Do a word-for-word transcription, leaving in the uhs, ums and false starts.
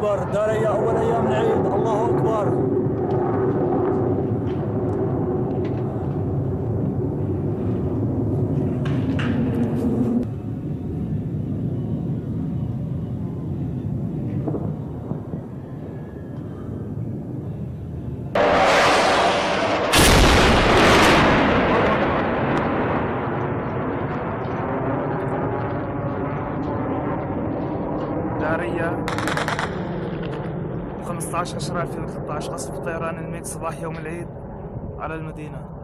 أكبر. داريا أول أيام العيد. الله أكبر. داريا خمسة عشر عشرة ألفين وثلاثة عشر، قصف طيران الميج صباح يوم العيد على المدينة.